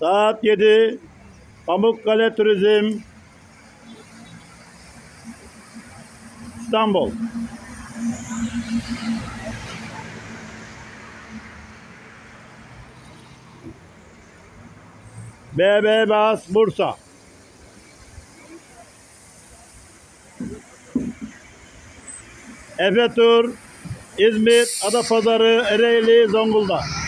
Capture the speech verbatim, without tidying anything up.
Saat yedi. Pamukkale Turizm. İstanbul. B B B U S Bursa. Efe Tur, İzmit, Adapazarı, Ereğli, Zonguldak.